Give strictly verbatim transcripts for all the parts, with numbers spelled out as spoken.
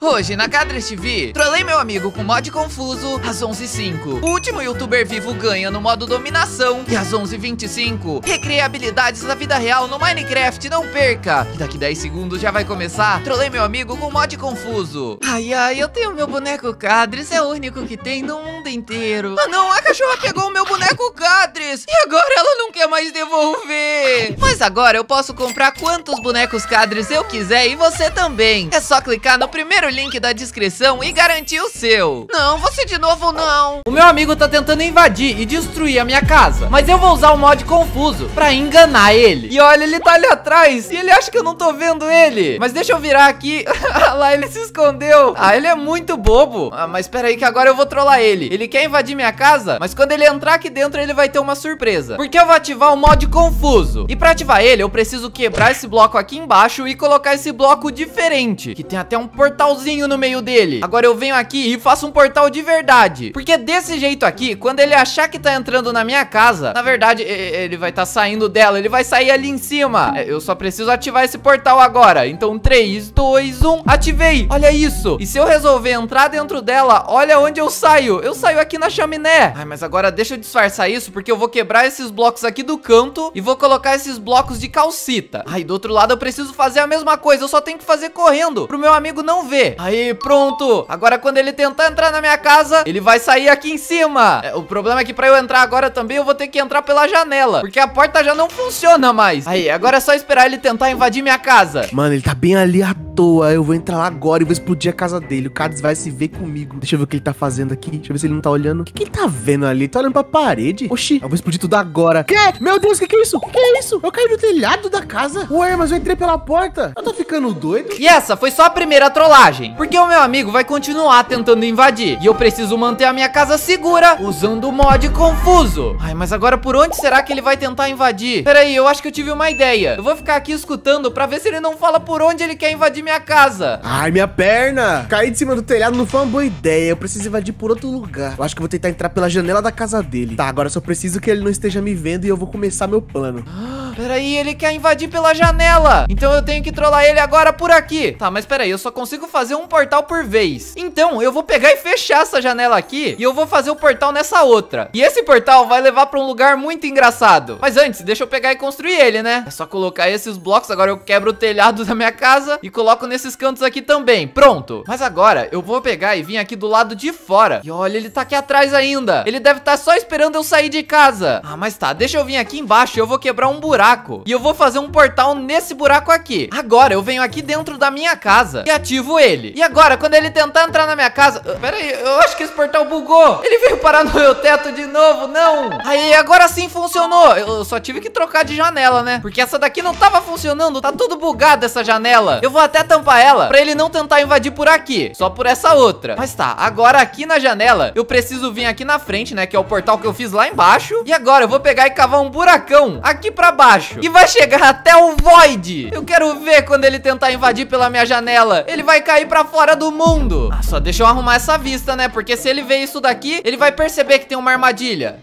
Hoje na Cadres T V, trolei meu amigo com mod confuso às onze e cinco. O último youtuber vivo ganha no modo dominação. E às onze e vinte e cinco, recreei habilidades da vida real no Minecraft, não perca. E daqui dez segundos já vai começar. Trolei meu amigo com mod confuso. Ai, ai, eu tenho meu boneco Cadres, é o único que tem no mundo inteiro. Ah não, a cachorra pegou o meu boneco Cadres. E agora ela não quer mais devolver. Mas agora eu posso comprar quantos bonecos Cadres eu quiser e você também. É só clicar no primeiro link da descrição e garantir o seu. Não, você de novo não. O meu amigo tá tentando invadir e destruir a minha casa, mas eu vou usar o mod confuso pra enganar ele. E olha, ele tá ali atrás e ele acha que eu não tô vendo ele. Mas deixa eu virar aqui. Lá ele se escondeu. Ah, ele é muito bobo. Ah, mas espera aí que agora eu vou trollar ele. Ele quer invadir minha casa, mas quando ele entrar aqui dentro ele vai ter uma surpresa, porque eu vou ativar o mod confuso. E pra ativar ele eu preciso quebrar esse bloco aqui embaixo e colocar esse bloco diferente, que tem até um portalzinho no meio dele. Agora eu venho aqui e faço um portal de verdade, porque desse jeito aqui, quando ele achar que tá entrando na minha casa, na verdade ele vai tá saindo dela, ele vai sair ali em cima. Eu só preciso ativar esse portal agora. Então três, dois, um, ativei. Olha isso. E se eu resolver entrar dentro dela, olha onde eu saio. Eu saio aqui na chaminé. Ai, mas agora deixa eu disfarçar isso, porque eu vou quebrar esses blocos aqui do canto e vou colocar esses blocos de calcita. Ai, do outro lado eu preciso fazer a mesma coisa, eu só tenho que fazer correndo, pro meu amigo não ver. Aí, pronto. Agora quando ele tentar entrar na minha casa, ele vai sair aqui em cima. É, o problema é que pra eu entrar agora também, eu vou ter que entrar pela janela, porque a porta já não funciona mais. Aí, agora é só esperar ele tentar invadir minha casa. Mano, ele tá bem ali à toa. Eu vou entrar lá agora e vou explodir a casa dele. O Cadres vai se ver comigo. Deixa eu ver o que ele tá fazendo aqui. Deixa eu ver se ele não tá olhando. O que, que ele tá vendo ali? Ele tá olhando pra parede. Oxi, eu vou explodir tudo agora. Que? Meu Deus, o que que é isso? O que que é isso? Eu caí no telhado da casa. Ué, mas eu entrei pela porta. Eu tô ficando doido. E essa foi só a primeira trollagem, porque o meu amigo vai continuar tentando invadir e eu preciso manter a minha casa segura usando o mod confuso. Ai, mas agora por onde será que ele vai tentar invadir? Pera aí, eu acho que eu tive uma ideia. Eu vou ficar aqui escutando pra ver se ele não fala por onde ele quer invadir minha casa. Ai, minha perna. Cair de cima do telhado não foi uma boa ideia. Eu preciso invadir por outro lugar. Eu acho que eu vou tentar entrar pela janela da casa dele. Tá, agora eu só preciso que ele não esteja me vendo e eu vou começar meu plano. Peraí, ele quer invadir pela janela. Então eu tenho que trollar ele agora por aqui. Tá, mas peraí, eu só consigo fazer um portal por vez. Então eu vou pegar e fechar essa janela aqui e eu vou fazer o portal nessa outra. E esse portal vai levar pra um lugar muito engraçado. Mas antes, deixa eu pegar e construir ele, né? É só colocar esses blocos. Agora eu quebro o telhado da minha casa e coloco nesses cantos aqui também. Pronto. Mas agora eu vou pegar e vir aqui do lado de fora. E olha, ele tá aqui atrás ainda. Ele deve estar só esperando eu sair de casa. Ah, mas tá, deixa eu vir aqui embaixo e eu vou quebrar um buraco. E eu vou fazer um portal nesse buraco aqui. Agora eu venho aqui dentro da minha casa e ativo ele. E agora, quando ele tentar entrar na minha casa... Pera aí, eu acho que esse portal bugou. Ele veio parar no meu teto de novo, não. Aí, agora sim funcionou. Eu só tive que trocar de janela, né? Porque essa daqui não tava funcionando. Tá tudo bugado essa janela. Eu vou até tampar ela pra ele não tentar invadir por aqui, só por essa outra. Mas tá, agora aqui na janela eu preciso vir aqui na frente, né? Que é o portal que eu fiz lá embaixo. E agora eu vou pegar e cavar um buracão aqui pra baixo e vai chegar até o Void. Eu quero ver quando ele tentar invadir pela minha janela. Ele vai cair pra fora do mundo. Ah, só deixa eu arrumar essa vista, né? Porque se ele ver isso daqui, ele vai perceber que tem uma armadilha.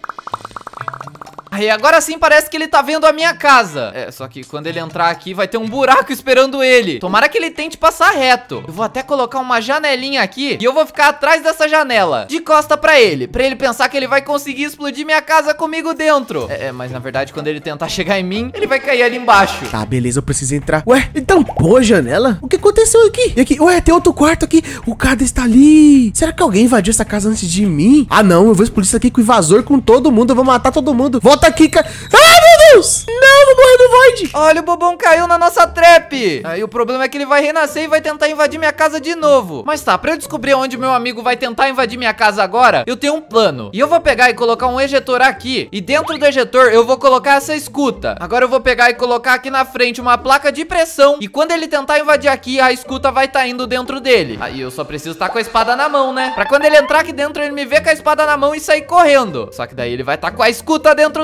Aí, agora sim parece que ele tá vendo a minha casa. É, só que quando ele entrar aqui vai ter um buraco esperando ele. Tomara que ele tente passar reto. Eu vou até colocar uma janelinha aqui e eu vou ficar atrás dessa janela, de costa pra ele, pra ele pensar que ele vai conseguir explodir minha casa comigo dentro. É, é, mas na verdade quando ele tentar chegar em mim, ele vai cair ali embaixo. Tá, beleza, eu preciso entrar. Ué, ele tampou a janela? O que aconteceu aqui? E aqui? Ué, tem outro quarto aqui. O Cadres está ali. Será que alguém invadiu essa casa antes de mim? Ah, não, eu vou explodir isso aqui com o invasor, com todo mundo. Eu vou matar todo mundo. Volta aqui, cara. Ai, meu Deus! Não, vou morrer no Void. Olha, o bobão caiu na nossa trap. Aí o problema é que ele vai renascer e vai tentar invadir minha casa de novo. Mas tá, pra eu descobrir onde meu amigo vai tentar invadir minha casa agora, eu tenho um plano. E eu vou pegar e colocar um ejetor aqui. E dentro do ejetor eu vou colocar essa escuta. Agora eu vou pegar e colocar aqui na frente uma placa de pressão. E quando ele tentar invadir aqui, a escuta vai estar indo dentro dele. Aí eu só preciso estar com a espada na mão, né? Pra quando ele entrar aqui dentro, ele me ver com a espada na mão e sair correndo. Só que daí ele vai estar com a escuta dentro dele.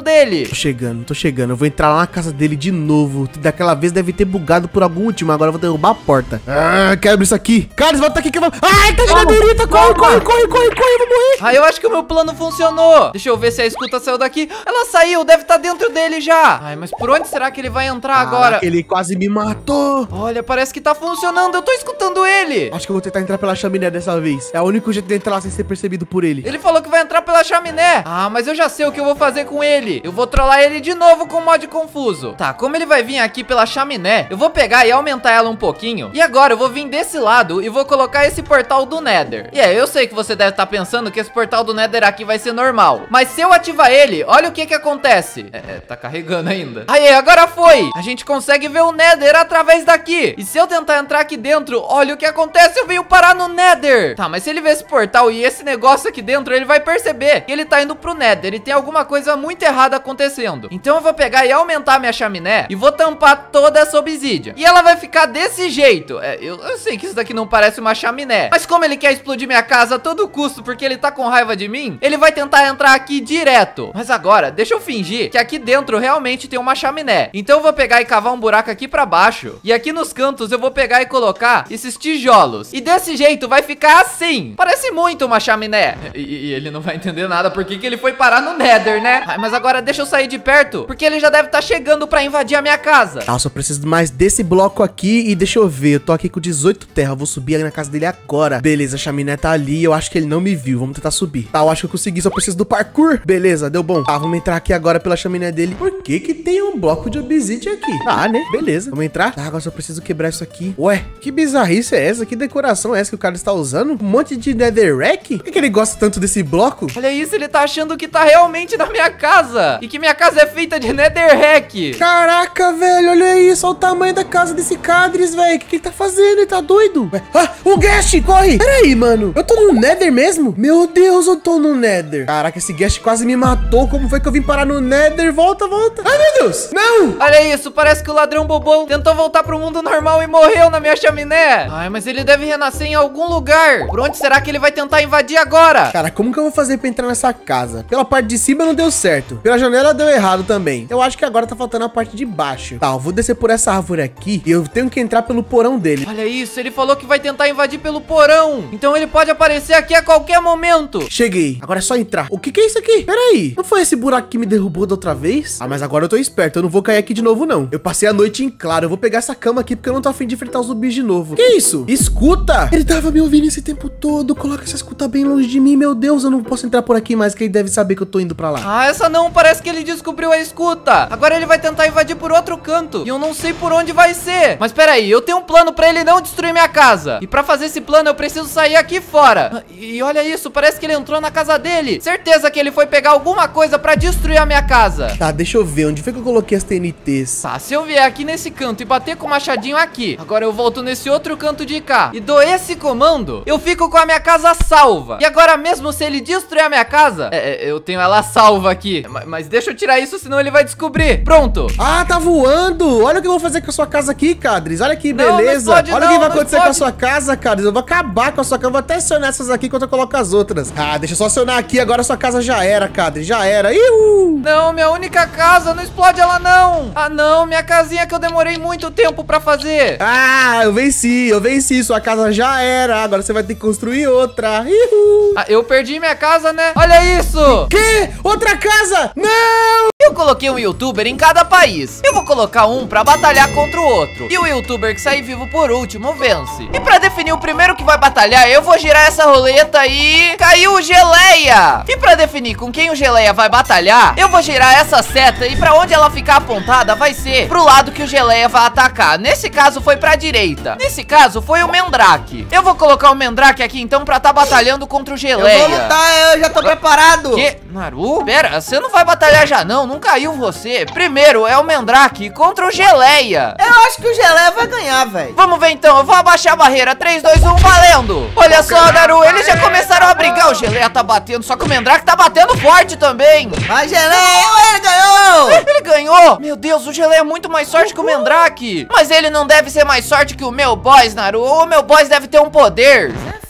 dele. Tô chegando, tô chegando. Eu vou entrar lá na casa dele de novo. Daquela vez deve ter bugado por algum motivo. Agora eu vou derrubar a porta. Ah, quebra isso aqui. Carlos, volta aqui que eu vou... Ai, tá de madeirita. Corre, corre, corre, corre, corre. Eu vou morrer. Ah, eu acho que o meu plano funcionou. Deixa eu ver se a escuta saiu daqui. Ela saiu, deve estar dentro dele já. Ai, mas por onde será que ele vai entrar Caraca, agora? ele quase me matou. Olha, parece que tá funcionando. Eu tô escutando ele. Acho que eu vou tentar entrar pela chaminé dessa vez. É o único jeito de entrar lá sem ser percebido por ele. Ele falou que vai entrar pela chaminé. Ah, mas eu já sei o que eu vou fazer com ele. Eu vou trollar ele de novo com o mod confuso. Tá, como ele vai vir aqui pela chaminé, eu vou pegar e aumentar ela um pouquinho. E agora eu vou vir desse lado e vou colocar esse portal do Nether. E é, eu sei que você deve estar pensando que esse portal do Nether aqui vai ser normal. Mas se eu ativar ele, olha o que que acontece. É, é tá carregando ainda. Aí, agora foi. A gente consegue ver o Nether através daqui. E se eu tentar entrar aqui dentro, olha o que acontece. Eu venho parar no Nether. Tá, mas se ele ver esse portal e esse negócio aqui dentro, ele vai perceber que ele tá indo pro Nether e tem alguma coisa muito errada acontecendo. Então eu vou pegar e aumentar a minha chaminé e vou tampar toda essa obsidian. E ela vai ficar desse jeito. É, eu, eu sei que isso daqui não parece uma chaminé, mas como ele quer explodir minha casa a todo custo porque ele tá com raiva de mim, ele vai tentar entrar aqui direto. Mas agora, deixa eu fingir que aqui dentro realmente tem uma chaminé. Então eu vou pegar e cavar um buraco aqui pra baixo. E aqui nos cantos eu vou pegar e colocar esses tijolos. E desse jeito vai ficar assim. Parece muito uma chaminé. E, e ele não vai entender nada porque que ele foi parar no Nether, né? Ai, mas agora deixa eu sair de perto, porque ele já deve estar chegando pra invadir a minha casa. Ah, eu só preciso mais desse bloco aqui e deixa eu ver. Eu tô aqui com dezoito terra. Eu vou subir ali na casa dele agora. Beleza, a chaminé tá ali. Eu acho que ele não me viu. Vamos tentar subir. Tá, eu acho que eu consegui. Só preciso do parkour. Beleza, deu bom. Tá, vamos entrar aqui agora pela chaminé dele. Por que que tem um bloco de obsidian aqui? Ah, né? Beleza. Vamos entrar. Tá, agora só preciso quebrar isso aqui. Ué, que bizarrice é essa? Que decoração é essa que o cara está usando? Um monte de netherrack? Por que que ele gosta tanto desse bloco? Olha isso, ele tá achando que tá realmente na minha casa. E que minha casa é feita de netherrack. Caraca, velho, olha isso. Olha o tamanho da casa desse Cadres, velho. O que que ele tá fazendo? Ele tá doido? Ué, ah, o Guest, corre. Pera aí, mano. Eu tô no Nether mesmo? Meu Deus, eu tô no Nether. Caraca, esse Guest quase me matou. Como foi que eu vim parar no Nether? Volta, volta. Ai, meu Deus. Não. Olha isso, parece que o ladrão bobão tentou voltar pro mundo normal e morreu na minha chaminé. Ai, mas ele deve renascer em algum lugar. Por onde será que ele vai tentar invadir agora? Cara, como que eu vou fazer pra entrar nessa casa? Pela parte de cima não deu certo. Pela janela deu errado também. Eu acho que agora tá faltando a parte de baixo. Tá, eu vou descer por essa árvore aqui e eu tenho que entrar pelo porão dele. Olha isso, ele falou que vai tentar invadir pelo porão. Então ele pode aparecer aqui a qualquer momento. Cheguei. Agora é só entrar. O que que é isso aqui? Pera aí. Não foi esse buraco que me derrubou da outra vez? Ah, mas agora eu tô esperto. Eu não vou cair aqui de novo, não. Eu passei a noite em claro. Eu vou pegar essa cama aqui porque eu não tô afim de enfrentar os zumbis de novo. Que isso? Escuta! Ele tava me ouvindo esse tempo todo. Coloca essa escuta bem longe de mim. Meu Deus, eu não posso entrar por aqui mais, que ele deve saber que eu tô indo pra lá. Ah, essa não. Parece que ele descobriu a escuta. Agora ele vai tentar invadir por outro canto. E eu não sei por onde vai ser. Mas pera aí, eu tenho um plano pra ele não destruir minha casa. E pra fazer esse plano eu preciso sair aqui fora. E olha isso, parece que ele entrou na casa dele. Certeza que ele foi pegar alguma coisa pra destruir a minha casa. Tá, deixa eu ver. Onde foi que eu coloquei as T N Ts? Tá, se eu vier aqui nesse canto e bater com o machadinho aqui, agora eu volto nesse outro canto de cá e dou esse comando, eu fico com a minha casa salva. E agora mesmo se ele destruir a minha casa, é, é, eu tenho ela salva aqui. Mas, mas deixa eu tirar isso, senão ele vai descobrir. Pronto. Ah, tá voando. Olha o que eu vou fazer com a sua casa aqui, Cadres. Olha que Não, beleza. não explode, Olha não, o que vai não acontecer explode. com a sua casa, Cadres. Eu vou acabar com a sua casa. Eu vou até acionar essas aqui enquanto eu coloco as outras. Ah, deixa eu só acionar aqui. Agora a sua casa já era, Cadres. Já era. Iu! Não, minha única casa, não explode ela não. Ah não, minha casinha que eu demorei muito tempo pra fazer. Ah, eu venci. Eu venci. Sua casa já era. Agora você vai ter que construir outra. Iu! Ah, eu perdi minha casa, né? Olha isso. Que? Outra casa? Não! Eu coloquei um youtuber em cada país. Eu vou colocar um pra batalhar contra o outro. E o youtuber que sair vivo por último vence. E pra definir o primeiro que vai batalhar, eu vou girar essa roleta e... caiu o Geleia! E pra definir com quem o Geleia vai batalhar, eu vou girar essa seta e pra onde ela ficar apontada vai ser pro lado que o Geleia vai atacar. Nesse caso foi pra direita. Nesse caso foi o Mendrake. Eu vou colocar o Mendrake aqui então pra tá batalhando contra o Geleia. Eu vou lutar, eu já tô preparado. Que? Naru? Pera, você não vai batalhar já não, não caiu você. Primeiro é o Mendrake contra o Geleia. Eu acho que o Geleia vai ganhar, velho. Vamos ver então, eu vou abaixar a barreira. Três, dois, um, valendo. Olha só, Naru, eles já começaram a brigar. O Geleia tá batendo, só que o Mendrake tá batendo forte também. Vai, Geleia, ele ganhou. Ele ganhou? Meu Deus, o Geleia é muito mais sorte que o Mendrake. Mas ele não deve ser mais sorte que o meu boss, Naru. O meu boss deve ter um poder.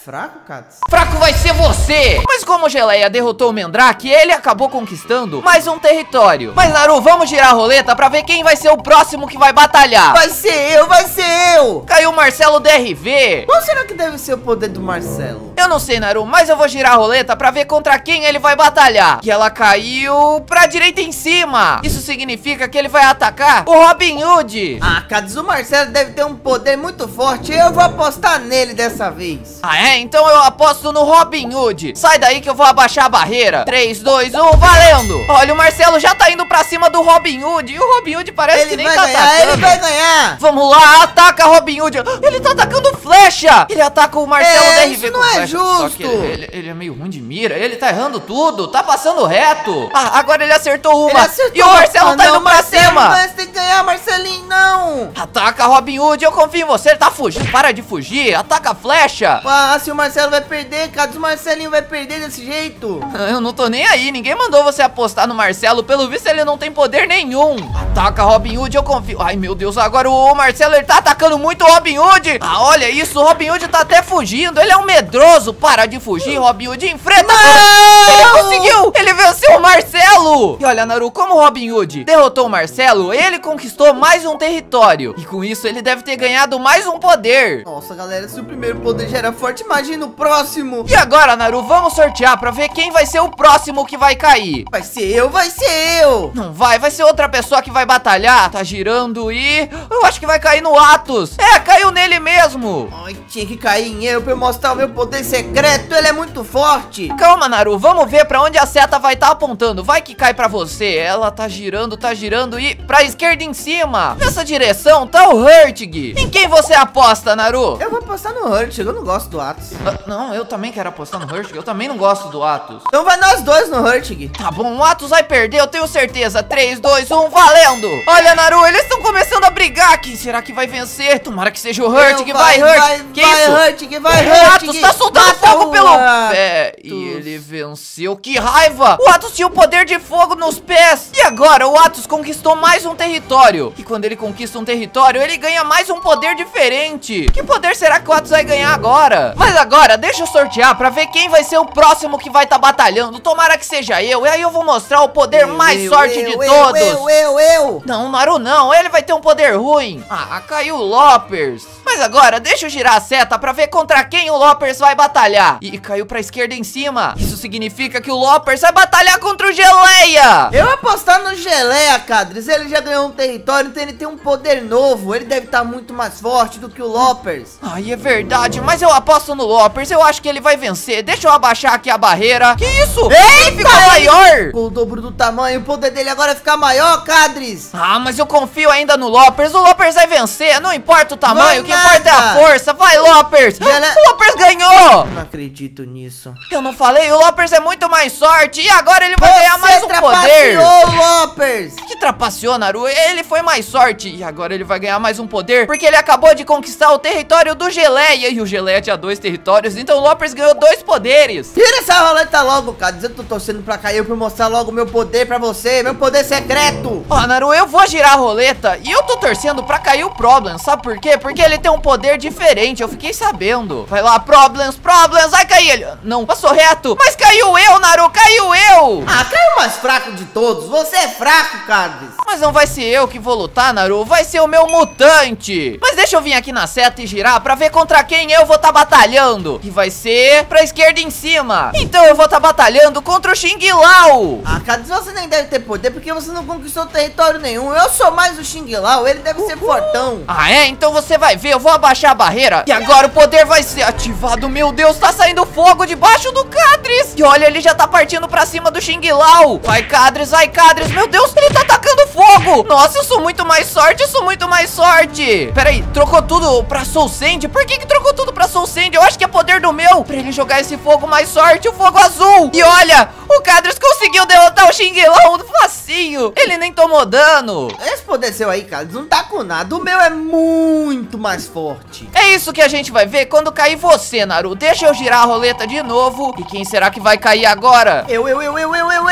fraco, Cadis? Fraco vai ser você! Mas como o Geleia derrotou o Mandrake, ele acabou conquistando mais um território. Mas, Naru, vamos girar a roleta pra ver quem vai ser o próximo que vai batalhar. Vai ser eu, vai ser eu! Caiu o Marcelo D R V. Qual será que deve ser o poder do Marcelo? Eu não sei, Naru, mas eu vou girar a roleta pra ver contra quem ele vai batalhar. E ela caiu pra direita em cima. Isso significa que ele vai atacar o Robin Hood. Ah, Cadis, o Marcelo deve ter um poder muito forte. Eu vou apostar nele dessa vez. Ah, é? Então eu aposto no Robin Hood. Sai daí que eu vou abaixar a barreira. três, dois, um, valendo! Olha, o Marcelo já tá indo pra cima do Robin Hood. E o Robin Hood parece Ele que nem vai tá ganhar, atacando. ele vai ganhar! Vamos lá, ataca Robin Hood. Ele tá atacando flecha. Ele ataca o Marcelo É, D R V isso com não é flecha. Só que justo. ele, ele- ele é meio ruim de mira. Ele tá errando tudo. Tá passando reto. Ah, agora ele acertou uma. Ele acertou. E o Marcelo Ah, tá não, indo pra Marcelo, cima. Você tem que ganhar, Marcelinho, não! Ataca Robin Hood, eu confio em você. Ele tá fugindo. Para de fugir. Ataca a flecha. Ah, se o Marcelo vai perder, Cadis, o Marcelinho vai perder desse jeito. Eu não tô nem aí, ninguém mandou você apostar no Marcelo. Pelo visto ele não tem poder nenhum. Ataca Robin Hood, eu confio. Ai meu Deus, agora o Marcelo ele tá atacando muito o Robin Hood. Ah, olha isso, o Robin Hood tá até fugindo. Ele é um medroso, para de fugir, Robin Hood, enfrenta. Não! Ele conseguiu, ele venceu o Marcelo. E olha, Naru, como o Robin Hood derrotou o Marcelo, ele conquistou mais um território. E com isso ele deve ter ganhado mais um poder. Nossa, galera, se o primeiro poder já era forte, imagina o próximo. E agora, Naru, vamos sortear pra ver quem vai ser o próximo que vai cair. Vai ser eu, vai ser eu. Não vai, vai ser outra pessoa que vai batalhar. Tá girando e... eu acho que vai cair no Atos. É, caiu nele mesmo. Ai, tinha que cair em eu pra eu mostrar o meu poder secreto. Ele é muito forte. Calma, Naru, vamos ver pra onde a seta vai estar apontando. Vai que cai pra você. Ela tá girando, tá girando e pra esquerda em cima. Nessa direção tá o Hurtig. Em quem você aposta, Naru? Eu vou apostar no Hurt, eu não gosto do Atos. Ah, não, eu também quero apostar no Hurtig. Eu também não gosto do Atos. Então vai nós dois no Hurtig. Tá bom, o Atos vai perder, eu tenho certeza. três, dois, um, valendo! Olha, Naru, eles estão começando a brigar. Quem será que vai vencer? Tomara que seja o Hurtig. Vai, vai, Hurtig! Que vai, isso? Hurtig, vai, O Hurtig. Atos tá soltando Mata fogo o pelo Atos. pé. E ele venceu. Que raiva! O Atos tinha o poder de fogo nos pés. E agora, o Atos conquistou mais um território. E quando ele conquista um território, ele ganha mais um poder diferente. Que poder será que o Atos vai ganhar agora? Mas agora, deixa eu sortear pra ver quem vai ser o próximo que vai estar batalhando. Tomara que seja eu. E aí eu vou mostrar o poder Eu, mais eu, sorte eu, de eu, todos. Eu, eu, eu. Não, Naru não, ele vai ter um poder ruim. Ah, caiu o Loppers. Mas agora, deixa eu girar a seta pra ver contra quem o Loppers vai batalhar. E caiu pra esquerda em cima. Isso significa que o Loppers vai batalhar contra o Geleia. Eu vou apostar no Geleia, Cadris. Ele já ganhou um território, então ele tem um poder novo. Ele deve estar muito mais forte do que o Loppers. Ai, é verdade, mas eu aposto no Loppers. Eu acho que ele vai vencer. Deixa eu abaixar aqui a barreira. Que isso? Ele ficou maior. Com o dobro do tamanho, o poder dele agora fica maior, Cadris. Ah, mas eu confio ainda no Loppers. O Loppers vai vencer. Não importa o tamanho, Vai o que importa é a nada. força. Vai, Loppers. Gele- O Loppers ganhou. Não acredito nisso. Eu não falei, o Loppers é muito mais sorte. E agora ele vai ganhar mais um poder. trapaceou, Loppers. Que trapaceou, Naru? Ele foi mais sorte. E agora ele vai ganhar mais um poder, porque ele acabou de conquistar o território do Geleia. E o Geleia tinha dois territórios, então o Loppers ganhou dois poderes. Tira essa roleta logo, Cadris. Eu tô torcendo pra cair pra mostrar logo o meu poder pra você. Meu poder secreto. Ó, Naru, eu vou girar a roleta e eu tô torcendo pra cair o Problems. Sabe por quê? Porque ele tem um poder diferente, eu fiquei sabendo. Vai lá, Problems, Problems, vai cair ele. Não, passou reto. Mas caiu eu, Naru, caiu eu. Ah, caiu o mais fraco de todos. Você é fraco, Cadris. Mas não vai ser eu que vou lutar, Naru, vai ser o meu mutante. Mas deixa eu vir aqui na seta e girar pra ver contra quem eu vou estar tá batalhando. E vai ser pra esquerda em cima. Então eu vou estar tá batalhando contra o Xing Lao. Ah, Cadris, você nem deve ter poder porque você não conquistou território nenhum. Eu sou mais o Xing Lao, ele deve ser fortão. Ah, é? Então você vai ver, eu vou abaixar a barreira. E agora o poder vai ser ativado. Meu Deus, tá saindo fogo debaixo do Cadris. E olha, ele já tá partindo pra cima do Xing Lao. Vai, Cadris, vai, Cadris. Meu Deus, ele tá atacando fogo. Nossa, eu sou muito mais sorte, eu sou muito mais sorte. Pera aí, trocou tudo pra Soul Sand? Por que que trocou tudo pra Soul Sand? Eu acho que é poder do meu. Pra ele jogar esse fogo mais sorte, o fogo azul. E olha, o Cadris conseguiu derrotar o Xing Lao facinho. Ele nem tomou dano. Esse poder seu aí, Cadris, não tá com nada. O meu é muito mais forte. É isso que a gente vai ver quando cair você, Naru. Deixa eu girar a roleta de novo. E quem será que vai cair agora? Eu, eu, eu, eu, eu, eu, eu, eu, eu.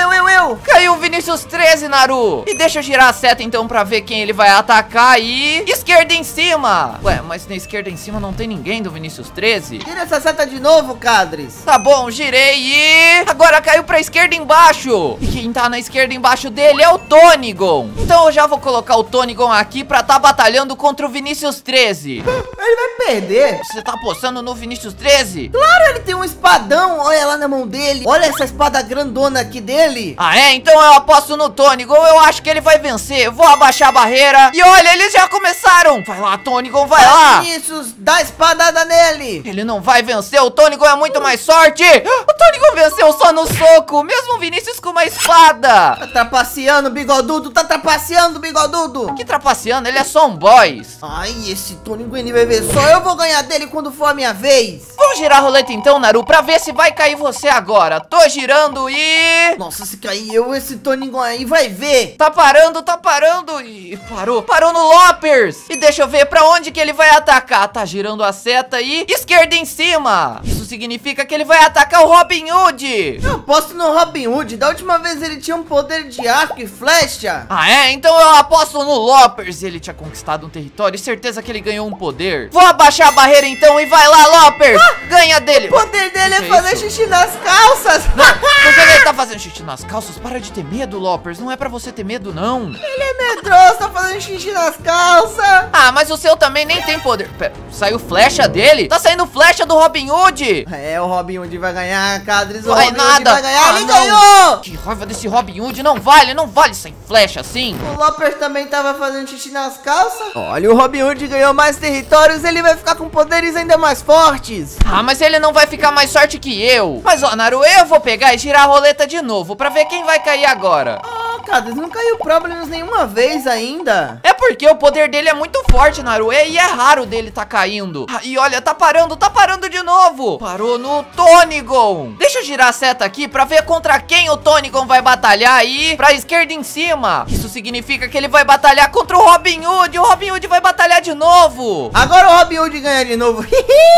céu! Caiu o Vinícius treze, Naru. E deixa eu girar a seta então pra ver quem ele vai atacar. E esquerda em cima. Ué, mas na esquerda em cima não tem ninguém do Vinícius treze. Tira essa seta de novo, Cadres. Tá bom, girei e... agora caiu pra esquerda embaixo. E quem tá na esquerda embaixo dele é o Tonigon. Então eu já vou colocar o Tonigon aqui pra tá batalhando contra o Vinícius treze. Ele vai perder. Você tá apostando no Vinícius treze? Claro, ele tem um espadão. Olha lá na mão dele. Olha essa espada grandona aqui dele. Ah, é? Então eu aposto no Tonigon. Eu acho que ele vai vencer. Eu vou abaixar a barreira. E olha, eles já começaram. Vai lá, Tonigon, vai lá. Vinícius, dá espadada nele. Ele não vai vencer. O Tonigon é muito mais sorte. O Tonigon venceu só no soco. Mesmo o Vinícius com uma espada. Tá trapaceando, bigodudo. Tá trapaceando, bigodudo. Que trapaceando? Ele é só um boss. Ai, esse Tonigon ele vai ver só. Eu vou ganhar dele quando for a minha vez. Vamos girar a roleta então, Naru, pra ver se vai cair você agora. Tô girando e... Nossa, se cair eu, esse Tonigon aí vai ver. Tá parando, tá parando e parou. Parou no Loppers. E deixa eu ver pra onde que ele vai atacar. Tá girando a seta e esquerda em cima. Isso significa que ele vai atacar o Robin Hood. Eu aposto no Robin Hood. Da última vez ele tinha um poder de arco e flecha. Ah, é? Então eu aposto no Loppers. Ele tinha conquistado um território e certeza que ele ganhou um poder. Vou abaixar a barreira então e vai lá, Loppers. Ah, ganha dele. O poder dele é que fazer isso? xixi nas calças. Não, por que ele tá fazendo xixi nas calças? Para de ter medo, Loppers. Não é pra você ter medo, não. Ele é medroso, tá fazendo xixi nas calças. Ah, mas o seu também nem tem poder. Pera, saiu flecha dele? Tá saindo flecha do Robin Hood. É, o Robin Hood vai ganhar, Cadres. O Vai Robin nada. Hood vai ganhar. Ah, Ele não. ganhou. Que raiva desse Robin Hood. Não vale, não vale sem flecha assim. O Loppers também tava fazendo xixi nas calças. Olha, o Robin Hood ganhou mais territórios. Ele vai ficar com poderes ainda mais fortes. Ah, mas ele não vai ficar mais sorte que eu. Mas, ó, Naru, eu vou pegar e girar a roleta de novo pra ver quem vai cair agora. Ah, Cadres, não caiu Problems nenhuma vez ainda. É porque o poder dele é muito forte, Naru, e é raro dele tá caindo. Ah, e olha, tá parando, tá parando de novo. Parou no Tonigon. Deixa eu girar a seta aqui pra ver contra quem o Tonigon vai batalhar aí. Pra esquerda em cima. Isso significa que ele vai batalhar contra o Robin Hood. O Robin Hood vai batalhar de novo. Agora o Robin Hood ganha de novo.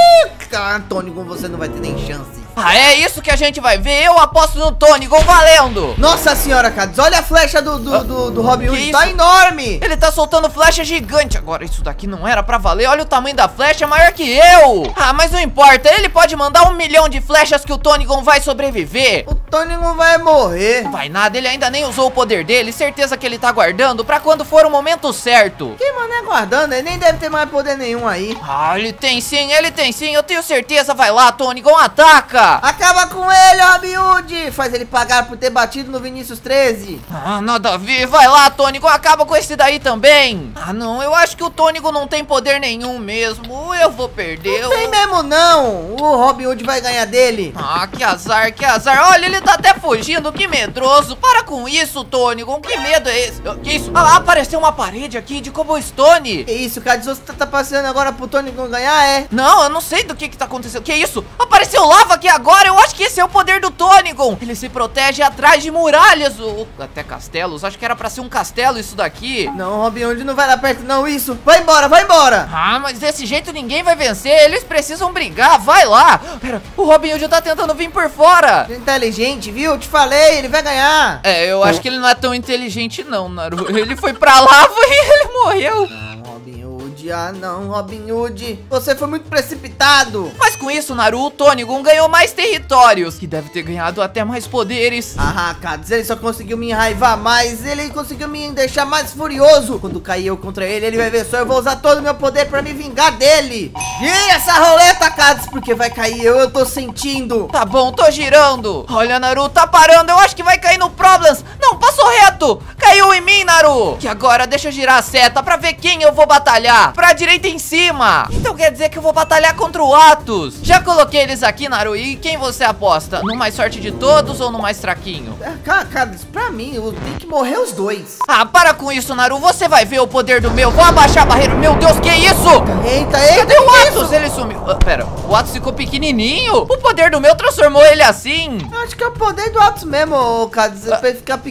Ah, Tonigon, você não vai ter nem chance. Ah, é isso que a gente vai ver. Eu aposto no Tonigon valendo. Nossa senhora, Cadres, olha a flecha do, do, do, do Robin Hood, Que tá isso? enorme. Ele tá soltando flecha gigante. Agora isso daqui não era pra valer. Olha o tamanho da flecha, é maior que eu. Ah, mas não importa. Ele pode mandar um milhão de flechas que o Tonigon vai sobreviver. O Tonigon vai morrer. Vai nada, ele ainda nem usou o poder dele. Certeza que ele tá guardando pra quando for o momento certo. Que mané guardando, ele nem deve ter mais poder nenhum aí. Ah, ele tem sim, ele tem sim. Eu tenho certeza. Vai lá, Tonigon, ataca. Acaba com ele, Robin Hood. Faz ele pagar por ter batido no Vinícius treze. Ah, nada a ver. Vai lá, Tonigon, acaba com esse daí também. Ah, não, eu acho que o Tonigon não tem poder nenhum mesmo. Eu vou perder. Não tem eu... mesmo não. O Robin Hood vai ganhar dele. Ah, que azar, que azar. Olha, ele tá até fugindo, que medroso. Para com isso, Tonigon. Que medo é esse? Que isso? Ah lá, apareceu uma parede aqui de cobblestone. Que isso, Cadres? Você tá, tá passando agora pro Tonigon ganhar, é? Não, eu não sei do que que tá acontecendo. Que isso? Apareceu lava aqui agora. Eu acho que esse é o poder do Tonigon. Ele se protege atrás de muralhas. Ou até castelos. Acho que era pra ser um castelo isso daqui. Não, Robin Hood não vai lá perto não, isso. Vai embora, vai embora. Ah, mas desse jeito ninguém vai vencer. Eles precisam brigar. Vai lá. Pera, o Robin Hood tá tentando vir por fora. Inteligente, viu? Eu te falei, ele vai ganhar. É, eu acho que ele não é tão inteligente não, Naru. Ele foi pra lava e ele morreu. Não, Robin Hood, ah não, Robin Hood. Você foi muito precipitado. Mas com isso, Naru, o Tonigon ganhou mais territórios. Que deve ter ganhado até mais poderes. Ah, Cadres, ele só conseguiu me enraivar mais. Ele conseguiu me deixar mais furioso. Quando cair eu contra ele, ele vai ver só. Eu vou usar todo o meu poder pra me vingar dele. E essa roleta, Cadres, porque vai cair eu, eu tô sentindo. Tá bom, tô girando. Olha, Naru, tá parando. Eu acho que vai cair no Problems. Não, passou reto. Caiu em mim, Naru. Que agora deixa eu girar a seta pra ver quem eu vou batalhar. Pra direita em cima. Então quer dizer que eu vou batalhar contra o Atos. Já coloquei eles aqui, Naru. E quem você aposta? No mais sorte de todos ou no mais fraquinho? Ah, Cadres, pra mim, eu tenho que morrer os dois. Ah, para com isso, Naru. Você vai ver o poder do meu. Vou abaixar a barreira. Meu Deus, que isso? Eita, eita, Cadê o que Atos? isso? Ele sumiu. Ah, pera, o Atos ficou pequenininho. O poder do meu transformou ele assim. Eu acho que é o poder do Atos mesmo, ô, Cadres, pra ele ficar pequeno.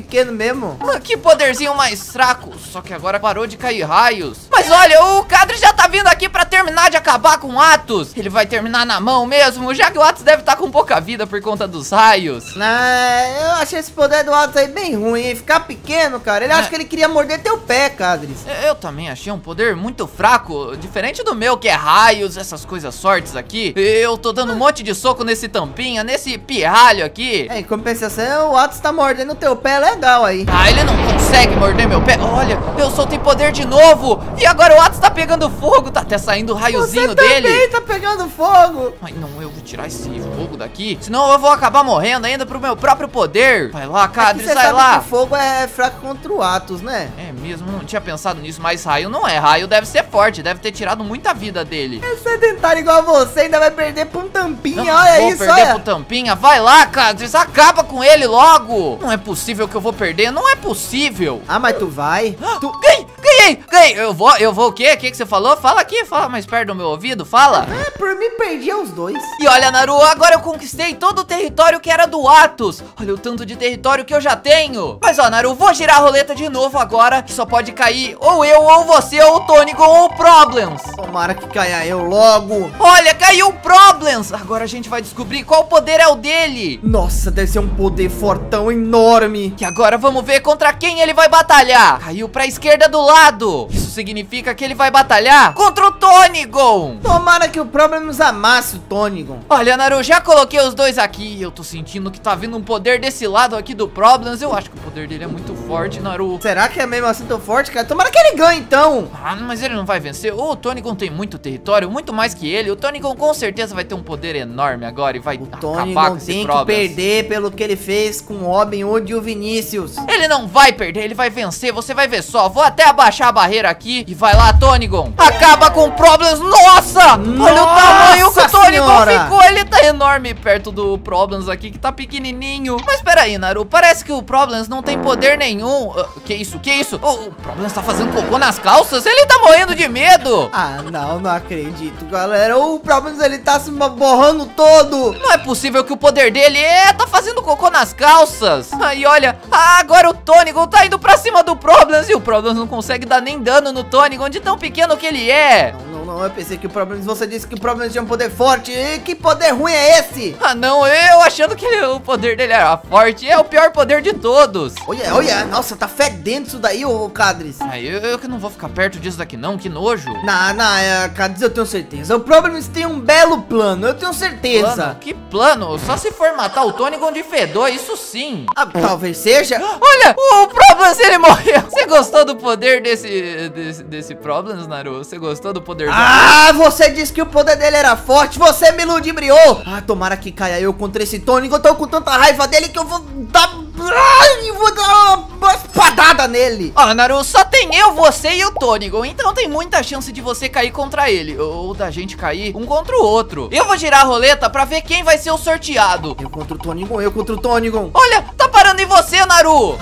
pequeno mesmo. Ah, que poderzinho mais fraco. Só que agora parou de cair raios. Mas olha, o Cadris já tá vindo aqui pra terminar de acabar com o Atos. Ele vai terminar na mão mesmo, já que o Atos deve estar com pouca vida por conta dos raios. Ah, eu achei esse poder do Atos aí bem ruim, hein? Ficar pequeno, cara. Ele É. acha que ele queria morder teu pé, Cadris. Eu também achei um poder muito fraco, diferente do meu, que é raios, essas coisas sortes aqui. Eu tô dando um monte de soco nesse tampinha, nesse pirralho aqui. É, em compensação, o Atos tá mordendo teu pé legal aí. Ah, ele não consegue morder meu pé. Olha, eu soltei poder de novo. E agora o Atos tá pegando fogo, tá até saindo o raiozinho Você dele. também tá pegando fogo. Ai, não, eu vou tirar esse fogo daqui, senão eu vou acabar morrendo ainda pro meu próprio poder. Vai lá, É que Cadris, você sai sabe lá. que fogo é fraco contra o Atos, né? É mesmo, não tinha pensado nisso, mas raio não é. Raio deve ser forte, deve ter tirado muita vida dele. É sedentário igual a você, ainda vai perder pra um tampinha, Não olha vou isso, perder olha. pro tampinha. Vai lá, Cadris, acaba com ele logo. Não é possível que eu vou perder, não é possível. Ah, mas tu vai? Tu... Ganhei, ganhei, ganhei. Eu vou, eu vou o quê? O que que você falou? Fala aqui, fala mais perto do meu ouvido, fala. É, por mim perdi os dois. E olha, Naru, agora eu conquistei todo o território que era do Atos. Olha o tanto de território que eu já tenho. Mas ó, Naru, vou girar a roleta de novo agora, que só pode cair ou eu, ou você, ou o Tônico, ou o Problems. Tomara que caia eu logo. Olha, caiu o Problems. Agora a gente vai descobrir qual poder é o dele. Nossa, deve ser um poder fortão enorme. E agora vamos ver contra quem ele vai batalhar. Caiu pra esquerda do lado. Isso significa que ele vai batalhar contra o Tônigon. Tomara que o problema nos amasse o Tônigon. Olha, Naru, já coloquei os dois aqui. Eu tô sentindo que tá vindo um poder desse lado aqui do Problems. Eu acho que o poder dele é muito forte, Naru. Será que é mesmo assim tão forte, cara? Tomara que ele ganhe, então. Ah, mas ele não vai vencer. O Tônigon tem muito território, muito mais que ele. O Tônigon com certeza vai ter um poder enorme agora e vai acabar com Tônigon esse tem que Problems. perder pelo que ele fez com o Robin Hood e o Vinícius. Ele não vai perder, ele vai vencer, você vai ver só. Vou até abaixar a barreira aqui e vai lá, Tônigon. Acaba com o Problems. Nossa! Olha o tamanho que o Tônigon Senhora! ficou. Ele tá enorme perto do Problems aqui, que tá pequenininho. Mas peraí, Naru, parece que o Problems não tem poder nenhum. Uh, que isso, que isso? Oh, o Problems tá fazendo cocô nas calças? Ele tá morrendo de medo. Ah, não, não acredito, galera. O Problems, ele tá se borrando todo. Não é possível que o poder dele é, tá fazendo cocô nas calças. Aí olha, ah, agora o Tônigon tá indo pra cima do Problems e o Problems não consegue dar nem dano no Tônigon de tão pequeno que ele é. Não, não, não, eu pensei que o Problems, você disse que o Problems tinha um poder forte. E que poder ruim é esse? Ah não, eu achando que ele- o poder dele era forte. É o pior poder de todos. Olha, olha, nossa, tá fedendo isso daí, ô Cadris. Ai, eu, eu que não vou ficar perto disso daqui não, que nojo. Não, não, é, Cadris, eu tenho certeza. O Problems tem um belo plano, eu tenho certeza. Plano? Que plano? Só se for matar o Tônigon de fedor, isso sim. Ah, talvez seja. Olha, o Problems, ele morreu. Você gostou do poder desse, desse, desse Problems, Naru? Você gostou do poder dele? Ah, você disse que o poder dele era forte, você me ludibriou. Ah, tomara que caia eu contra esse Tônigon. Eu tô com tanta raiva dele que eu vou dar... Ai, eu vou dar uma espadada nele. Ó, Naru, só tem eu, você e o Tônigon, então tem muita chance de você cair contra ele, ou da gente cair um contra o outro. Eu vou girar a roleta pra ver quem vai ser o sorteado. Eu contra o Tônigon, eu contra o Tônigon. Olha, tá parando em você, Naru.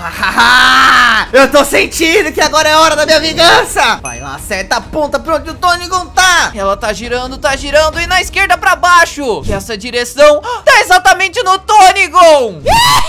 Eu tô sentindo que agora é hora da minha vingança. Vai lá, acerta a ponta pra onde o Tônigon tá. Ela tá girando, tá girando, e na esquerda pra baixo. E essa direção tá exatamente no Tônigon.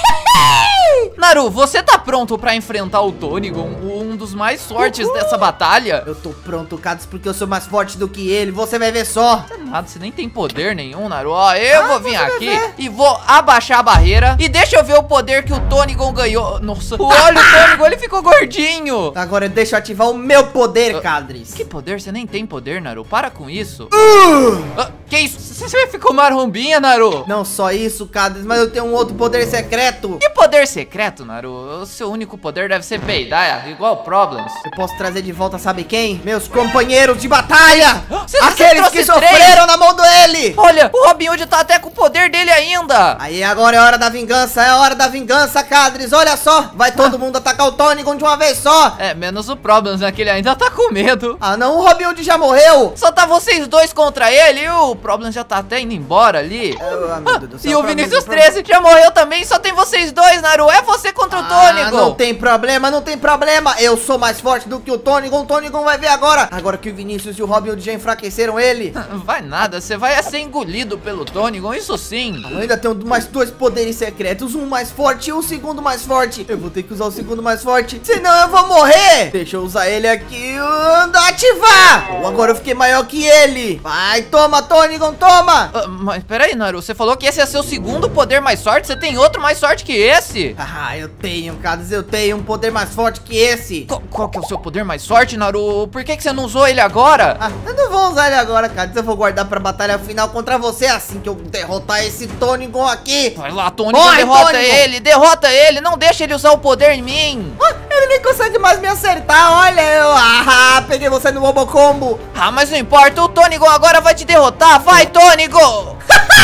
Naru, você tá pronto pra enfrentar o Tônigon, um dos mais fortes dessa batalha? Eu tô pronto, Cadis, porque eu sou mais forte do que ele. Você vai ver só. Nada, você nem tem poder nenhum, Naru. Ó, eu Ah, vou vir você vai aqui ver. e vou abaixar a barreira. E deixa eu ver o poder que o Tônigon ganhou. Nossa, olha o Tônigon, ele ficou gordinho. Agora deixa eu ativar o meu poder, Cadris. Que poder? Você nem tem poder, Naru. Para com isso. Uh! Ah, que isso? Você ficou marrombinha, Naru? Não só isso, Cadris, mas eu tenho um outro poder secreto. Que poder secreto, Naru? O seu único poder deve ser peidar, igual o Problems. Eu posso trazer de volta, sabe quem? Meus companheiros de batalha. Você- você Aqueles trouxe que três? sofreram na mão dele. Olha, o Robin Hood tá até com o poder dele ainda. Aí agora é hora da vingança, é hora da vingança, Cadris. Olha só, vai todo mundo atacar o Tônigon de uma vez só. É, menos o Problems, né? Que ele ainda tá com medo. Ah não, o Robin Hood já morreu. Só tá vocês dois contra ele e o Problems já tá até indo embora ali. Ah, meu Deus do céu, E o Problems, Vinícius Problems. treze já morreu também, só tem vocês dois, Naru. É você você contra o Ah, Tônigon. não tem problema, não tem problema. Eu sou mais forte do que o Tônigon. O Tônigon vai ver agora. Agora que o Vinícius e o Robin Hood já enfraqueceram ele. Vai nada, você vai ser engolido pelo Tônigon, isso sim. Eu ainda tenho mais dois poderes secretos. Um mais forte e um segundo mais forte. Eu vou ter que usar o segundo mais forte, senão eu vou morrer. Deixa eu usar ele aqui. Uh, ativar. Oh, agora eu fiquei maior que ele. Vai, toma, Tônigon, toma. Uh, mas peraí, Naru, você falou que esse é seu segundo poder mais forte? Você tem outro mais forte que esse? Ah, eu tenho, Cadus, eu tenho um poder mais forte que esse. Qual, qual que é o seu poder mais forte, Naru? Por que, que você não usou ele agora? Ah, eu não vou usar ele agora, Cadus. Eu vou guardar pra batalha final contra você assim que eu derrotar esse Tônigon aqui. Vai lá, Tônigon, Morre, derrota Tônigon. ele, derrota ele, não deixa ele usar o poder em mim. Ah, ele nem consegue mais me acertar, olha eu. Ah, peguei você no Robocombo. Ah, mas não importa, o Tônigon agora vai te derrotar, vai, Tônigon!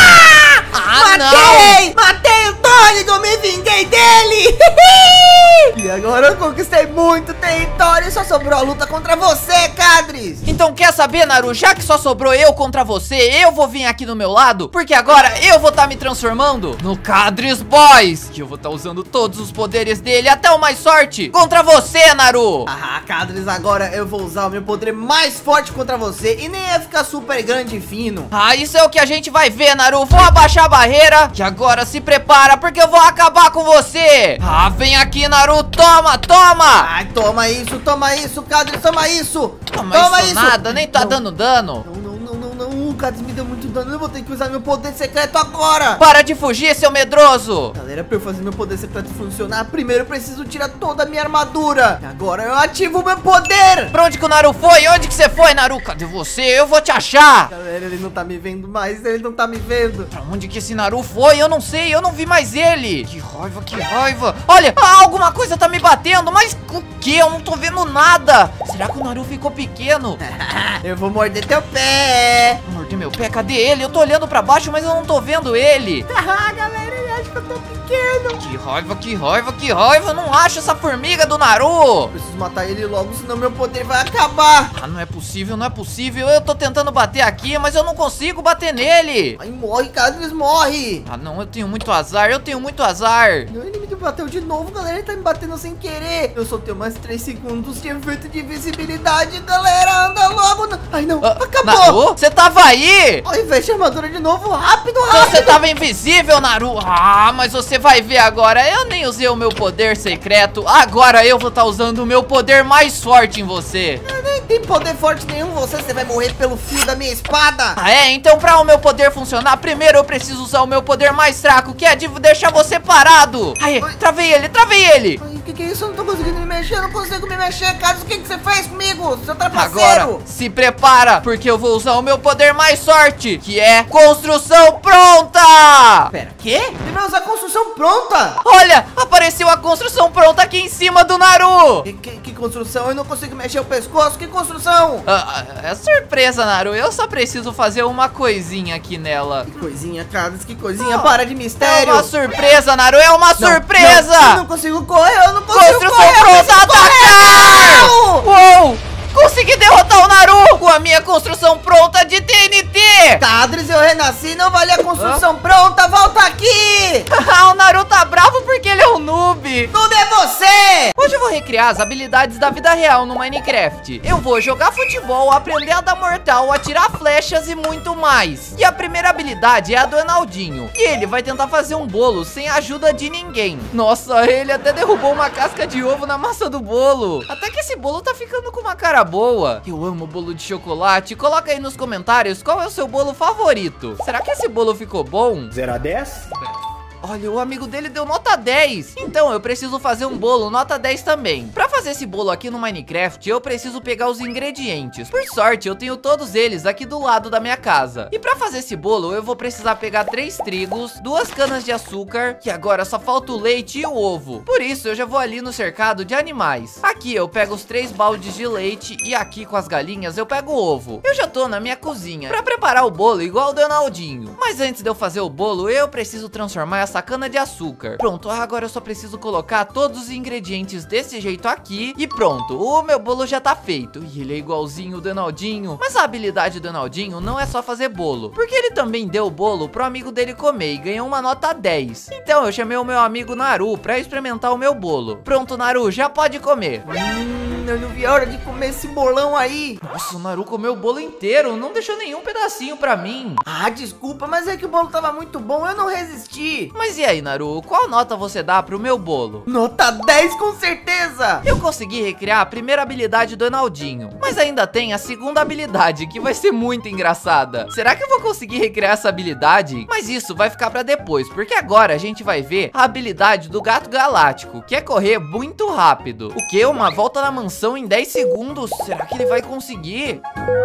Ah, matei! Matei o Tônigon, me vinguei dele! E agora eu conquistei muito território e só sobrou a luta contra você, Cadris! Então quer saber, Naru? Já que só sobrou eu contra você, eu vou vir aqui no meu lado, porque agora eu vou estar tá me transformando no Cadris Boys, que eu vou estar tá usando todos os poderes dele, até o mais sorte, contra você, Naru! Ah, Cadris, agora eu vou usar o meu poder mais forte contra você e nem ia ficar super grande e fino. Ah, isso é o que a gente vai ver, Naru. Vou abaixar a barreira e agora se prepara, porque eu vou acabar com você. Ah, vem aqui, Naru, toma, toma. Ai, toma isso, toma isso, Cadris, toma isso. Toma, toma isso, isso. nada, nem tá Não. dando dano. Não, não, não, não, não, o Cadris me deu muito dano, eu vou ter que usar meu poder secreto agora. Para de fugir, seu medroso. Galera, pra eu fazer meu poder secreto funcionar, primeiro eu preciso tirar toda a minha armadura. E agora eu ativo o meu poder. Pra onde que o Naru foi? Onde que você foi, Naru? Cadê você? Eu vou te achar. Galera, ele não tá me vendo mais, ele não tá me vendo. Pra onde que esse Naru foi? Eu não sei, eu não vi mais ele. Que raiva, que raiva. Olha, ah, alguma coisa tá me batendo, mas o que? Eu não tô vendo nada. Será que o Naru ficou pequeno? Eu vou morder teu pé. Morder meu pé, cadê ele? Eu tô olhando pra baixo, mas eu não tô vendo ele. Ah, galera, ele acha que eu tô pequeno. Que raiva, que raiva, que raiva. Eu não acho essa formiga do Naru. Preciso matar ele logo, senão meu poder vai acabar. Ah, não é possível, não é possível. Eu tô tentando bater aqui, mas eu não consigo bater nele. Ai, morre, Cadris, morre. Ah, não, eu tenho muito azar, eu tenho muito azar. Não, ele me bateu de novo, galera, ele tá me batendo sem querer. Eu só tenho mais três segundos de efeito de visibilidade, galera, anda logo. Não. Ai, não, Ah, acabou. Naru, você tava aí? Ai, fecha a armadura de novo, rápido, rápido. Você tava invisível, Naru. Ah, mas você vai ver agora. Eu nem usei o meu poder secreto. Agora eu vou estar usando o meu poder mais forte em você. Eu nem tem poder forte nenhum, você, você vai morrer pelo fio da minha espada. Ah, é? Então pra o meu poder funcionar, primeiro eu preciso usar o meu poder mais fraco, que é de deixar você parado. Ai, travei ele, travei ele. Ai, o que, que é isso? Eu não tô conseguindo me mexer, eu não consigo me mexer, Carlos. O que, que você fez comigo, seu trapaceiro? Agora, se prepara, porque eu vou usar o meu poder mais sorte, que é construção pronta. Pera, quê? Ele vai usar a construção pronta? Olha, apareceu a construção pronta aqui em cima do Naru. Que, que, que construção? Eu não consigo mexer o pescoço, que construção? Ah, é surpresa, Naru. Eu só preciso fazer uma coisinha aquaqui nela. Que coisinha, Carlos, que coisinha, para de mistério. É uma surpresa, Naru, é uma Não, surpresa. não, eu não consigo correr, eu não consigo Construção correr. eu pronta, preciso atacar! correr, não! Uou! Consegui derrotar o Naru com a minha construção pronta de T N T! Cadris, eu renasci, não vale a construção pronta, volta aqui! O Naru tá bravo porque ele é um noob! Tudo é você! Hoje eu vou recriar as habilidades da vida real no Minecraft. Eu vou jogar futebol, aprender a dar mortal, atirar flechas e muito mais. E a primeira habilidade é a do Enaldinho. E ele vai tentar fazer um bolo sem a ajuda de ninguém. Nossa, ele até derrubou uma casca de ovo na massa do bolo. Até que esse bolo tá ficando com uma cara boa. Eu amo bolo de chocolate. Coloca aí nos comentários qual é o seu bolo favorito. Será que esse bolo ficou bom? zero a dez? Olha, o amigo dele deu nota dez. Então eu preciso fazer um bolo nota dez também. Pra fazer esse bolo aqui no Minecraft, eu preciso pegar os ingredientes. Por sorte, eu tenho todos eles aqui do lado da minha casa. E pra fazer esse bolo, eu vou precisar pegar três trigos, duas canas de açúcar, e agora só falta o leite e o ovo. Por isso, eu já vou ali no cercado de animais. Aqui eu pego os três baldes de leite e aqui com as galinhas eu pego o ovo. Eu já tô na minha cozinha pra preparar o bolo igual o do Ronaldinho. Mas antes de eu fazer o bolo, eu preciso transformar essa essa cana de açúcar. Pronto, agora eu só preciso colocar todos os ingredientes desse jeito aqui. E pronto, o meu bolo já tá feito. E ele é igualzinho o Donaldinho. Mas a habilidade do Donaldinho não é só fazer bolo, porque ele também deu o bolo pro amigo dele comer e ganhou uma nota dez. Então eu chamei o meu amigo Naru pra experimentar o meu bolo. Pronto, Naru, já pode comer. Hum, eu não vi a hora de comer esse bolão aí. Nossa, o Naru comeu o bolo inteiro, não deixou nenhum pedacinho pra mim. Ah, desculpa, mas é que o bolo tava muito bom, eu não resisti. Mas e aí, Naru, qual nota você dá pro meu bolo? Nota dez com certeza. Eu consegui recriar a primeira habilidade do Donaldinho, mas ainda tem a segunda habilidade, que vai ser muito engraçada. Será que eu vou conseguir recriar essa habilidade? Mas isso vai ficar pra depois, porque agora a gente vai ver a habilidade do Gato Galáctico, que é correr muito rápido. O que? Uma volta na mansão em dez segundos? Será que ele vai conseguir?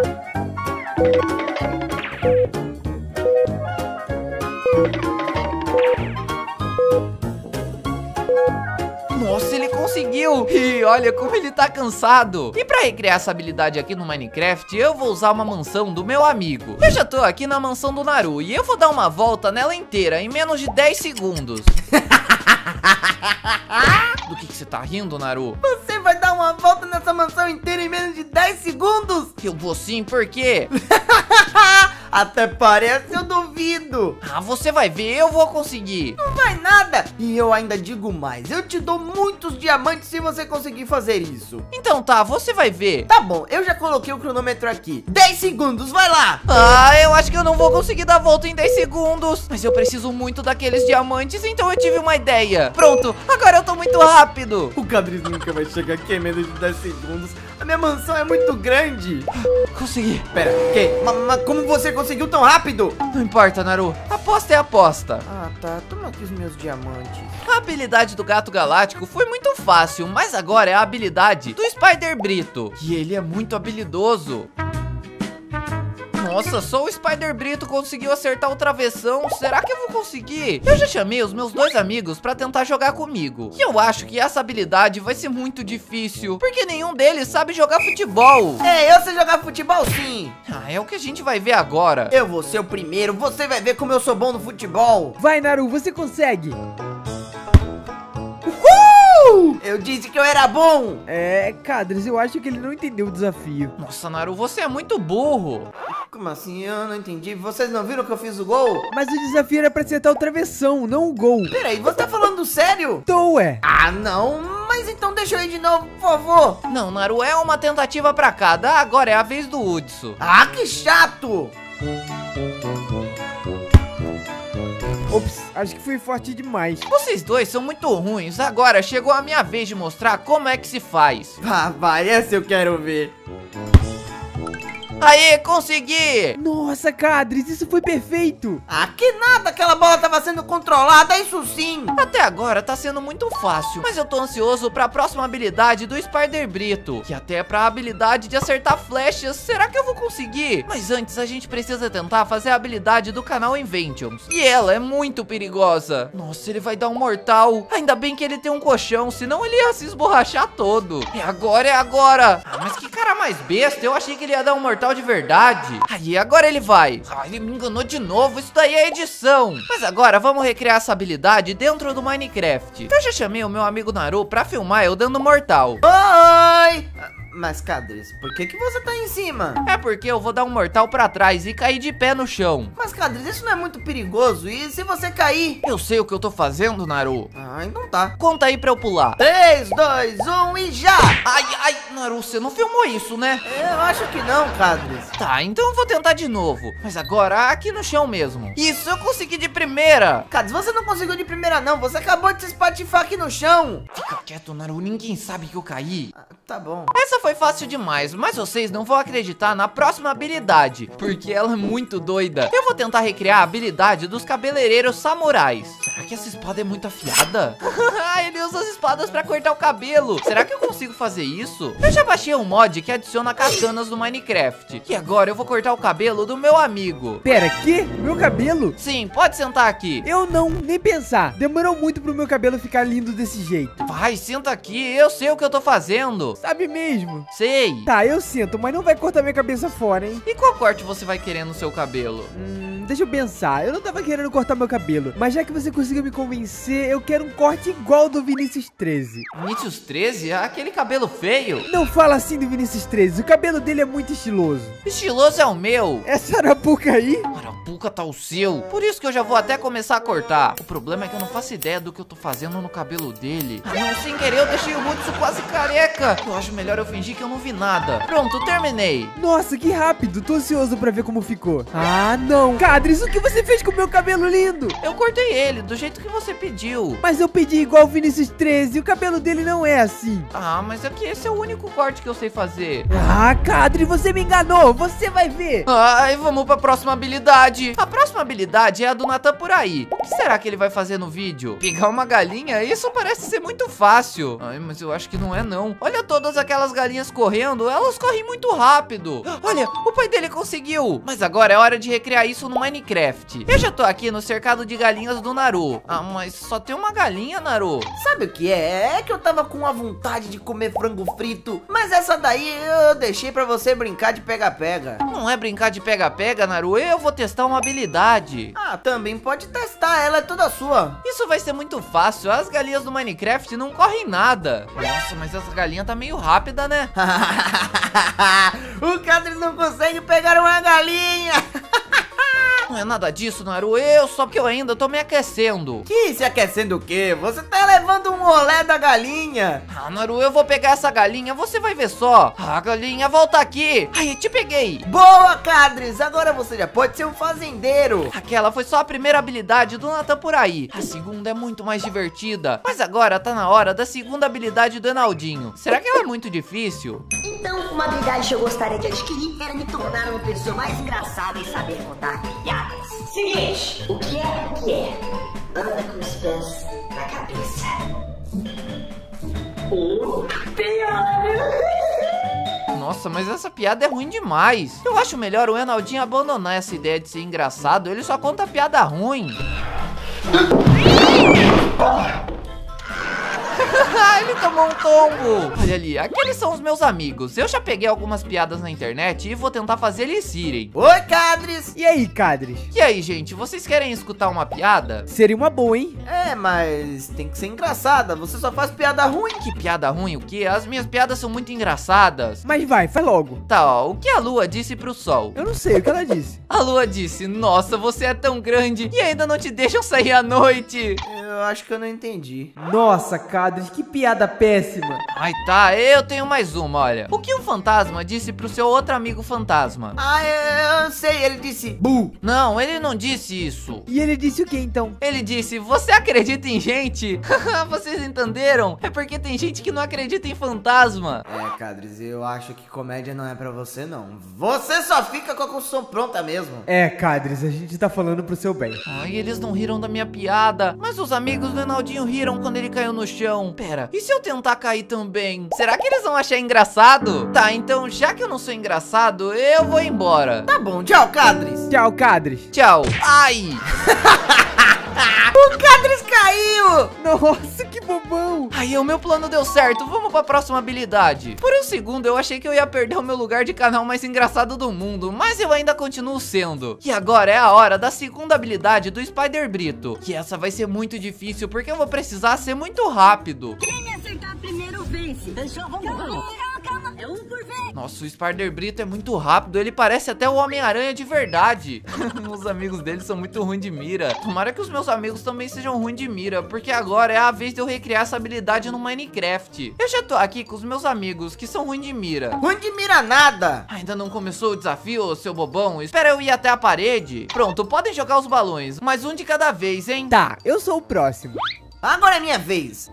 Nossa, ele conseguiu! E olha como ele tá cansado. E pra recriar essa habilidade aqui no Minecraft, eu vou usar uma mansão do meu amigo. Eu já tô aqui na mansão do Naru e eu vou dar uma volta nela inteira em menos de dez segundos. Do que que você tá rindo, Naru? Você vai dar uma volta nessa mansão inteira em menos de dez segundos? Eu vou sim, por quê? Até parece, eu duvido. Ah, você vai ver, eu vou conseguir. Não vai nada. E eu ainda digo mais, eu te dou muitos diamantes se você conseguir fazer isso. Então tá, você vai ver. Tá bom, eu já coloquei o cronômetro aqui. dez segundos, vai lá. Ah, eu acho que eu não vou conseguir dar a volta em dez segundos. Mas eu preciso muito daqueles diamantes, então eu tive uma ideia. Pronto, agora eu tô muito rápido. O Cadris nunca vai chegar aqui em menos de dez segundos. A minha mansão é muito grande. Consegui. Pera, que? Mas, mas como você conseguiu tão rápido? Não importa, Naru. Aposta é aposta. Ah, tá. Toma aqui os meus diamantes. A habilidade do Gato Galáctico foi muito fácil, mas agora é a habilidade do Spider Brito. E ele é muito habilidoso. Nossa, só o Spider Brito conseguiu acertar o travessão. Será que eu vou conseguir? Eu já chamei os meus dois amigos pra tentar jogar comigo. E eu acho que essa habilidade vai ser muito difícil, porque nenhum deles sabe jogar futebol. É, eu sei jogar futebol sim. Ah, é o que a gente vai ver agora. Eu vou ser o primeiro, você vai ver como eu sou bom no futebol. Vai, Naru, você consegue. Eu disse que eu era bom. É, Cadris, eu acho que ele não entendeu o desafio. Nossa, Naru, você é muito burro. Como assim? Eu não entendi. Vocês não viram que eu fiz o gol? Mas o desafio era pra acertar o travessão, não o gol. Peraí, você tá falando sério? Tô, ué. Ah, não. Mas então deixa eu ir de novo, por favor. Não, Naru, é uma tentativa pra cada. Agora é a vez do Hudson. Ah, que chato. Ops, acho que foi forte demais. Vocês dois são muito ruins. Agora chegou a minha vez de mostrar como é que se faz. Ah, vai, essa eu quero ver. Aê, consegui! Nossa, Cadris, isso foi perfeito. Ah, que nada, aquela bola tava sendo controlada, isso sim. Até agora tá sendo muito fácil, mas eu tô ansioso pra próxima habilidade do Spider Brito, e até pra habilidade de acertar flechas. Será que eu vou conseguir? Mas antes a gente precisa tentar fazer a habilidade do canal Inventions, e ela é muito perigosa. Nossa, ele vai dar um mortal. Ainda bem que ele tem um colchão, senão ele ia se esborrachar todo. É agora, é agora. Ah, mas que cara mais besta, eu achei que ele ia dar um mortal de verdade. Aí, agora ele vai. Ah, ele me enganou de novo, isso daí é edição. Mas agora vamos recriar essa habilidade dentro do Minecraft. Eu já chamei o meu amigo Naru pra filmar eu dando mortal. Oi! Mas, Cadris, por que que você tá em cima? É porque eu vou dar um mortal pra trás e cair de pé no chão. Mas, Cadris, isso não é muito perigoso? E se você cair? Eu sei o que eu tô fazendo, Naru. Ah, então tá. Conta aí pra eu pular. três, dois, um e já! Ai, ai, Naru, você não filmou isso, né? Eu acho que não, Cadris. Tá, então eu vou tentar de novo. Mas agora aqui no chão mesmo. Isso, eu consegui de primeira. Cadris, você não conseguiu de primeira não. Você acabou de se espatifar aqui no chão. Fica quieto, Naru, ninguém sabe que eu caí. Ah, tá bom. Essa foi fácil demais, mas vocês não vão acreditar na próxima habilidade, porque ela é muito doida. Eu vou tentar recriar a habilidade dos cabeleireiros samurais. Será que essa espada é muito afiada? Ele usa as espadas pra cortar o cabelo. Será que eu consigo fazer isso? Eu já baixei um mod que adiciona katanas no Minecraft. E agora eu vou cortar o cabelo do meu amigo. Pera, que? Meu cabelo? Sim, pode sentar aqui. Eu não, nem pensar. Demorou muito pro meu cabelo ficar lindo desse jeito. Vai, senta aqui, eu sei o que eu tô fazendo. Sabe mesmo? Sei. Tá, eu sinto, mas não vai cortar minha cabeça fora, hein? E qual corte você vai querer no seu cabelo? Hum, deixa eu pensar. Eu não tava querendo cortar meu cabelo, mas já que você conseguiu me convencer, eu quero um corte igual ao do Vinícius treze. Vinícius treze? Aquele cabelo feio? Não fala assim do Vinícius treze, o cabelo dele é muito estiloso. Estiloso é o meu. Essa arapuca aí? Arapuca tá o seu. Por isso que eu já vou até começar a cortar. O problema é que eu não faço ideia do que eu tô fazendo no cabelo dele. Ah, não, sem querer eu deixei o Hudson quase careca. Eu acho melhor eu fingir que eu não vi nada. Pronto, terminei. Nossa, que rápido, tô ansioso pra ver como ficou. Ah, não. Cadris, o que você fez com o meu cabelo lindo? Eu cortei ele do jeito que você pediu. Mas eu pedi igual o Vinícius treze, o cabelo dele não é assim. Ah, mas é que esse é o único corte que eu sei fazer. Ah, Cadri, você me enganou, você vai ver. Ai, vamos pra próxima habilidade. A próxima habilidade é a do Natan por aí. O que será que ele vai fazer no vídeo? Pegar uma galinha? Isso parece ser muito fácil. Ai, mas eu acho que não é não. Olha todas aquelas galinhas correndo, elas correm muito rápido. Olha, o pai dele conseguiu. Mas agora é hora de recriar isso no Minecraft. Eu já tô aqui no cercado de galinhas do Naru. Ah, mas só tem uma galinha, Naru. Sabe o que é? É que eu tava com a vontade de comer frango frito, mas essa daí eu deixei pra você brincar de pega-pega. Não é brincar de pega-pega, Naru. Eu vou testar uma habilidade. Ah, também pode testar, ela é toda sua. Isso vai ser muito fácil. As galinhas do Minecraft não correm nada. Nossa, mas essa galinha tá meio rápida, né? O Cadris não consegue pegar uma galinha. Não é nada disso, Naru. Eu só porque eu ainda tô me aquecendo. Que se aquecendo o quê? Você tá levando um olé da galinha. Ah, Naru, eu vou pegar essa galinha. Você vai ver só. Ah, galinha, volta aqui. Ai, te peguei. Boa, Cadris. Agora você já pode ser um fazendeiro. Aquela foi só a primeira habilidade do Natan por aí. A segunda é muito mais divertida. Mas agora tá na hora da segunda habilidade do Enaldinho. Será que ela é muito difícil? Então, uma habilidade que eu gostaria de adquirir era me tornar uma pessoa mais engraçada e saber contar piadas. Seguinte, o que é o que é? Anda com os pés na cabeça. Oh, piada! Nossa, mas essa piada é ruim demais. Eu acho melhor o Enaldinho abandonar essa ideia de ser engraçado. Ele só conta piada ruim. Ele tomou um tombo. Olha ali, aqueles são os meus amigos. Eu já peguei algumas piadas na internet e vou tentar fazer eles irem. Oi, Cadris. E aí, Cadris? E aí, gente, vocês querem escutar uma piada? Seria uma boa, hein? É, mas tem que ser engraçada. Você só faz piada ruim. Que piada ruim o quê? As minhas piadas são muito engraçadas. Mas vai, faz logo. Tá, ó, o que a lua disse pro sol? Eu não sei o que ela disse. A lua disse, nossa, você é tão grande e ainda não te deixam sair à noite. Eu acho que eu não entendi. Nossa, Cadris, que piada péssima. Ai, tá, eu tenho mais uma, olha. O que um fantasma disse pro seu outro amigo fantasma? Ah, eu, eu sei, ele disse bu. Não, ele não disse isso. E ele disse o que então? Ele disse, você acredita em gente? Vocês entenderam? É porque tem gente que não acredita em fantasma. É, Cadris, eu acho que comédia não é pra você, não. Você só fica com a construção pronta mesmo. É, Cadris, a gente tá falando pro seu bem. Ai, eles não riram da minha piada. Mas os amigos do Enaldinho riram quando ele caiu no chão. Pera, e se eu tentar cair também? Será que eles vão achar engraçado? Tá, então já que eu não sou engraçado, eu vou embora. Tá bom, tchau, Cadris. Tchau, Cadris. Tchau. Ai! O Cadris caiu! Nossa, que bobão. Aí o meu plano deu certo, vamos pra próxima habilidade. Por um segundo eu achei que eu ia perder o meu lugar de canal mais engraçado do mundo, mas eu ainda continuo sendo. E agora é a hora da segunda habilidade do Spider Brito, que essa vai ser muito difícil porque eu vou precisar ser muito rápido. Quem me acertar primeiro vence. Fechou, vamos, vamos. Calma, calma, é um por vez. Nossa, o Spider Brito é muito rápido, ele parece até o Homem-Aranha de verdade. Os amigos dele são muito ruins de mira. Tomara que os meus amigos também sejam ruins de mira, porque agora é a vez de eu recriar essa habilidade no Minecraft. Eu já tô aqui com os meus amigos que são ruins de mira. Ruim de mira nada. Ainda não começou o desafio, seu bobão? Espera eu ir até a parede. Pronto, podem jogar os balões, mas um de cada vez, hein? Tá, eu sou o próximo. Agora é minha vez.